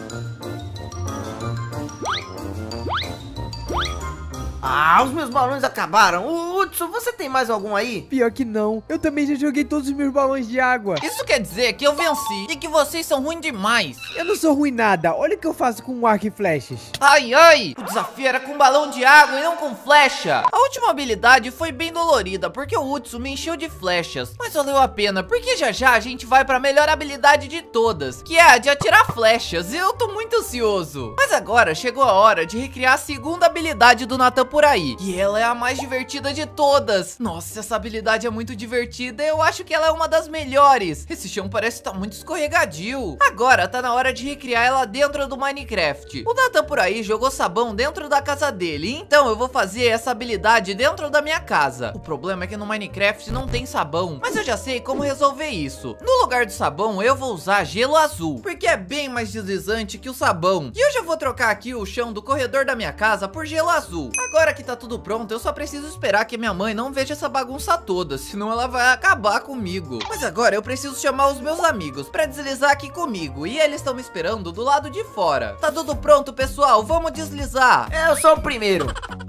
Ah, os meus balões acabaram. Ô, Hudson, você tem mais algum aí? Pior que não. Eu também já joguei todos os meus balões de água. Isso quer dizer que eu venci e que vocês são ruins demais. Eu não sou ruim nada. Olha o que eu faço com um arco e flechas. Ai, ai, o desafio era com balão de água e não com flecha. A última habilidade foi bem dolorida, porque o Hudson me encheu de flechas. Mas valeu a pena, porque já já a gente vai pra melhor habilidade de todas, que é a de atirar flechas. E eu tô muito ansioso. Mas agora chegou a hora de recriar a segunda habilidade do Natan por aí. E ela é a mais divertida de todas. Nossa, essa habilidade é muito divertida. Eu acho que ela é uma das melhores. Esse chão parece estar muito escorregadio. Agora tá na hora de recriar ela dentro do Minecraft. O Nathan por aí jogou sabão dentro da casa dele, então eu vou fazer essa habilidade dentro da minha casa. O problema é que no Minecraft não tem sabão, mas eu já sei como resolver isso. No lugar do sabão eu vou usar gelo azul, porque é bem mais deslizante que o sabão. E eu já vou trocar aqui o chão do corredor da minha casa por gelo azul. Agora que tá tudo pronto, eu só preciso esperar que minha mãe não veja essa bagunça toda, senão ela vai acabar comigo. Mas agora eu preciso chamar os meus amigos pra deslizar aqui comigo, e eles estão me esperando do lado de fora. Tá tudo pronto, pessoal, vamos deslizar. Eu sou o primeiro.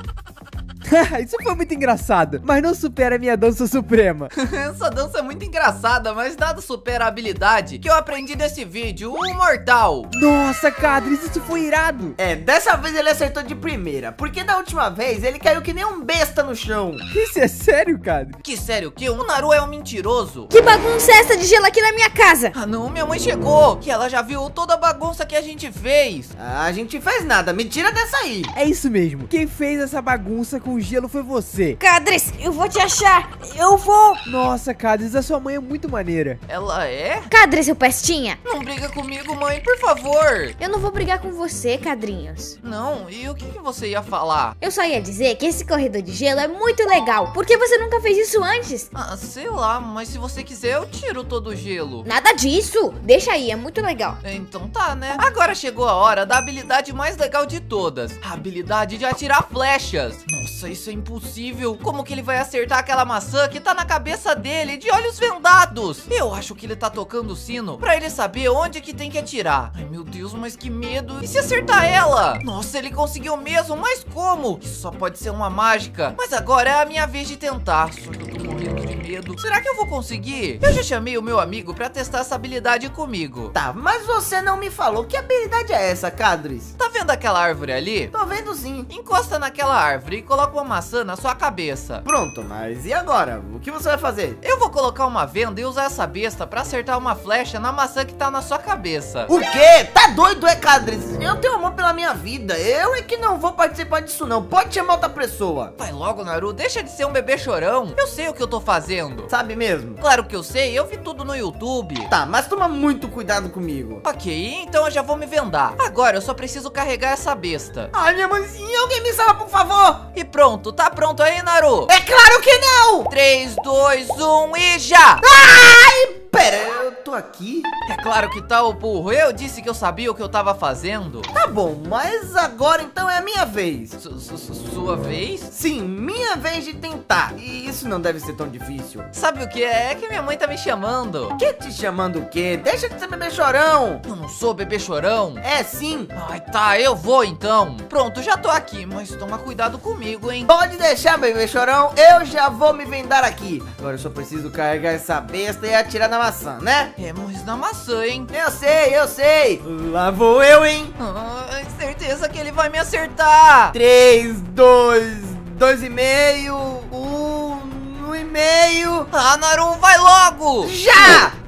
Isso foi muito engraçado, mas não supera a minha dança suprema. Essa dança é muito engraçada, mas nada supera a habilidade que eu aprendi nesse vídeo, o Mortal. Nossa, Cadris, isso foi irado. É, dessa vez ele acertou de primeira, porque da última vez ele caiu que nem um besta no chão. Isso é sério, Cadris? Que sério, que o Naru é um mentiroso. Que bagunça é essa de gelo aqui na minha casa? Ah não, minha mãe chegou, que ela já viu toda a bagunça que a gente fez. Ah, a gente fez nada, me tira dessa aí. É isso mesmo, quem fez essa bagunça com o gelo foi você. Cadris, eu vou te achar, eu vou. Nossa, Cadris, a sua mãe é muito maneira. Ela é? Cadris, seu pestinha. Não briga comigo, mãe, por favor. Eu não vou brigar com você, Cadrinhos. Não, e o que, que você ia falar? Eu só ia dizer que esse corredor de gelo é muito legal. Por que você nunca fez isso antes? Ah, sei lá, mas se você quiser eu tiro todo o gelo. Nada disso, deixa aí, é muito legal. Então tá, né? Agora chegou a hora da habilidade mais legal de todas. A habilidade de atirar flechas. Nossa, isso é impossível. Como que ele vai acertar aquela maçã que tá na cabeça dele de olhos vendados? Eu acho que ele tá tocando o sino pra ele saber onde que tem que atirar. Ai, meu Deus, mas que medo. E se acertar ela? Nossa, ele conseguiu mesmo, mas como? Isso só pode ser uma mágica. Mas agora é a minha vez de tentar. Só que eu tô morrendo de medo. Será que eu vou conseguir? Eu já chamei o meu amigo pra testar essa habilidade comigo. Tá, mas você não me falou que habilidade é essa, Cadris? Tá vendo aquela árvore ali? Tô vendo sim. Encosta naquela árvore e coloca uma maçã na sua cabeça. Pronto, mas e agora? O que você vai fazer? Eu vou colocar uma venda e usar essa besta pra acertar uma flecha na maçã que tá na sua cabeça. O quê? Tá doido, é, Cadris? Eu tenho amor pela minha vida. Eu é que não vou participar disso não. Pode chamar outra pessoa. Vai logo, Naru. Deixa de ser um bebê chorão. Eu sei o que eu tô fazendo. Sabe mesmo? Claro que eu sei. Eu vi tudo no YouTube. Tá, mas toma muito cuidado comigo. Ok, então eu já vou me vendar. Agora eu só preciso carregar essa besta. Ai, minha mãezinha, alguém me salva, por favor. E pronto, tá pronto aí, Naru? É claro que não! três, dois, um e já! Ai, pera, eu tô aqui? É claro que tá, ô burro. Eu disse que eu sabia o que eu tava fazendo. Tá bom, mas agora então é a minha vez. Su- su- su- Sua vez? Sim, minha vez de tentar. E isso não deve ser tão difícil. Sabe o que é? É que minha mãe tá me chamando. Que te chamando o quê? Deixa de ser bebê chorão. Eu não sou bebê chorão. É sim. Ai, tá, eu vou então. Pronto, já tô aqui, mas toma cuidado comigo, hein? Pode deixar, bebê chorão. Eu já vou me vendar aqui. Agora eu só preciso carregar essa besta e atirar na maçã, né? É, mas na maçã, hein? Eu sei, eu sei. Lá vou eu, hein? Ai, certeza que ele vai me acertar. Três, dois, dois e meio, um, um e meio. Ah, Naru, vai logo. Já!